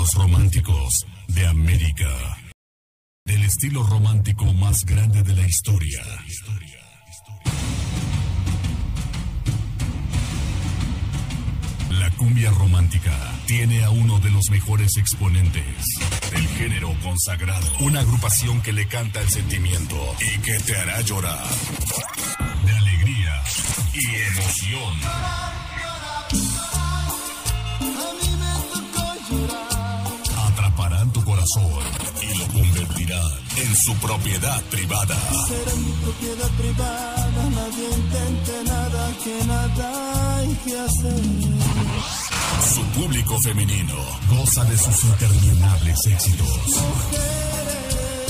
Los románticos de América. Del estilo romántico más grande de la historia. La cumbia romántica tiene a uno de los mejores exponentes del género consagrado. Una agrupación que le canta el sentimiento y que te hará llorar de alegría y emoción. Atraparán tu corazón y lo convertirán en su propiedad privada. Será mi propiedad privada, nadie intente nada, que nada hay que hacer. Su público femenino goza de sus interminables éxitos. Mujeres,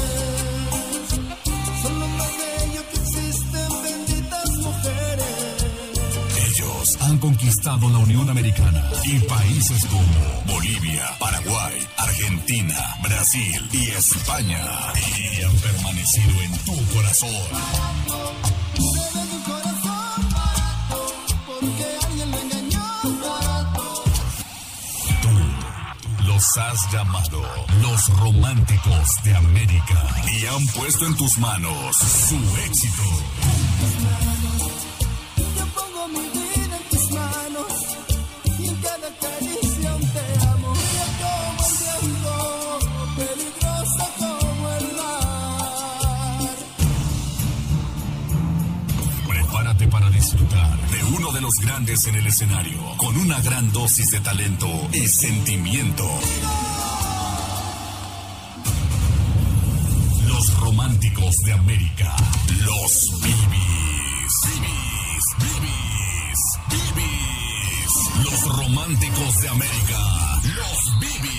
son lo más bello que existen, benditas mujeres. Ellos han conquistado la Unión Americana y países como Bolivia, Paraguay, Argentina, Brasil y España. Y han permanecido en tu corazón. Debe tu corazón barato, porque alguien lo engañó barato. Tú los has llamado los románticos de América y han puesto en tus manos su éxito. Yo pongo mi vida en tus manos y en cada caricia un te amo. Fría como el viento, peligrosa como el mar. Prepárate para disfrutar de uno de los grandes en el escenario, con una gran dosis de talento y sentimiento. Los románticos de América, los Bibis. Bibis. Los románticos de América, los Bibis.